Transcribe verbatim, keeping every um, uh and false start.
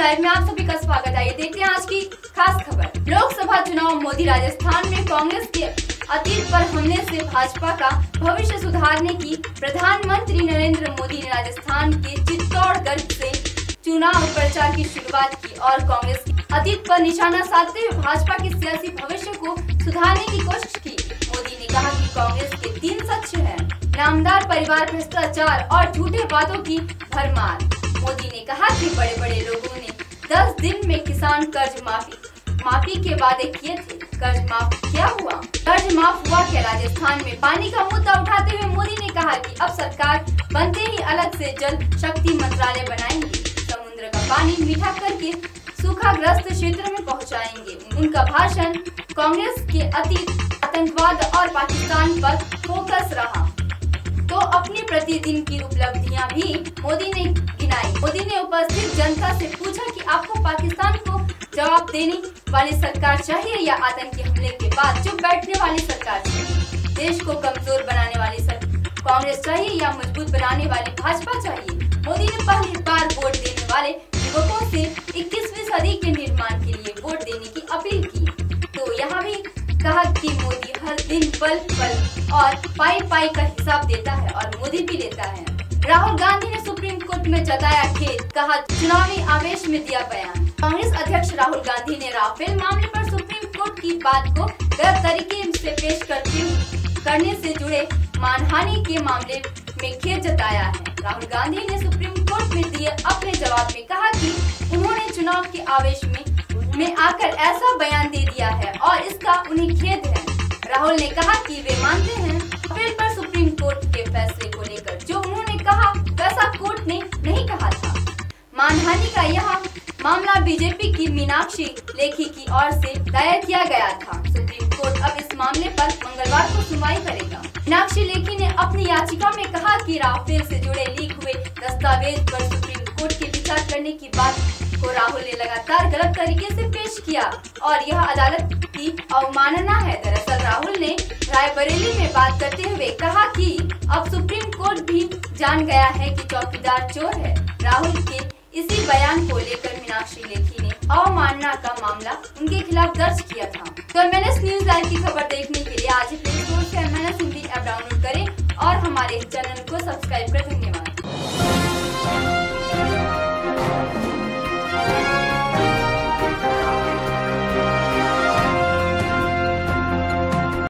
Live में आप सभी का स्वागत है। देखते हैं आज की खास खबर। लोकसभा चुनाव मोदी राजस्थान में कांग्रेस के अतीत पर हमले से भाजपा का भविष्य सुधारने की प्रधानमंत्री नरेंद्र मोदी ने राजस्थान के चित्तौड़गढ़ से चुनाव प्रचार की शुरुआत की और कांग्रेस के अतीत पर निशाना साधते हुए भाजपा के सियासी भविष्य को सुधारने की कोशिश की। मोदी ने कहा कि कांग्रेस के तीन सच हैं: नामदार परिवार, भ्रष्टाचार और झूठे वादों की भरमार। मोदी ने कहा कि बड़े बड़े लोगों ने दस दिन में किसान कर्ज माफी माफी के वादे किए थे। कर्ज माफ क्या हुआ? कर्ज माफ हुआ क्या? राजस्थान में पानी का मुद्दा उठाते हुए मोदी ने कहा कि अब सरकार बनते ही अलग से जल शक्ति मंत्रालय बनाएंगे, समुद्र का पानी मीठा करके सूखाग्रस्त क्षेत्र में पहुंचाएंगे। उनका भाषण कांग्रेस के अतीत, आतंकवाद और पाकिस्तान पर फोकस रहा। तो अपनी प्रतिदिन की उपलब्धियां भी मोदी ने गिनाई। मोदी ने उपस्थित जनता से पूछा कि आपको पाकिस्तान को जवाब देने वाली सरकार चाहिए या आतंकी हमले के बाद चुप बैठने वाली सरकार चाहिए? देश को कमजोर बनाने वाली कांग्रेस चाहिए या मजबूत बनाने वाली भाजपा चाहिए? मोदी ने पहली बार वोट देने वाले युवकों से इक्कीसवीं सदी के निर्माण के लिए वोट देने की अपील की। तो यहाँ भी कहा कि मोदी हर दिन पल पल और पाई पाई का हिसाब देता है और मोदी भी लेता है। राहुल गांधी ने सुप्रीम कोर्ट में जताया खेद, कहा चुनावी आवेश में दिया बयान। कांग्रेस अध्यक्ष राहुल गांधी ने राफेल मामले पर सुप्रीम कोर्ट की बात को गलत तरीके से पेश करते करने से जुड़े मानहानि के मामले में खेद जताया है। राहुल गांधी ने सुप्रीम कोर्ट में दिए अपने जवाब में कहा कि उन्होंने चुनाव के आवेश में में आकर ऐसा बयान दे दिया है और इसका उन्हें खेद है। राहुल ने कहा कि वे मानते हैं राफेल पर सुप्रीम कोर्ट के फैसले को लेकर जो उन्होंने कहा वैसा कोर्ट ने नहीं कहा था। मानहानि का यह मामला बीजेपी की मीनाक्षी लेखी की ओर से दायर किया गया था। सुप्रीम कोर्ट अब इस मामले पर मंगलवार को सुनवाई करेगा। मीनाक्षी लेखी ने अपनी याचिका में कहा कि राफेल से जुड़े लीक हुए दस्तावेज पर सुप्रीम कोर्ट के विचार करने की बात को राहुल ने लगातार गलत तरीके से पेश किया और यह अदालत की अवमानना है। दरअसल राहुल ने रायबरेली में बात करते हुए कहा कि अब सुप्रीम कोर्ट भी जान गया है कि चौकीदार चोर है। राहुल के इसी बयान को लेकर मीनाक्षी लेखी ने अवमानना का मामला उनके खिलाफ दर्ज किया था। तो M N S news live की खबर देखने के लिए आज ही प्ले स्टोर से M N S Hindi app download करें और हमारे चैनल को सब्सक्राइब करें। धन्यवाद।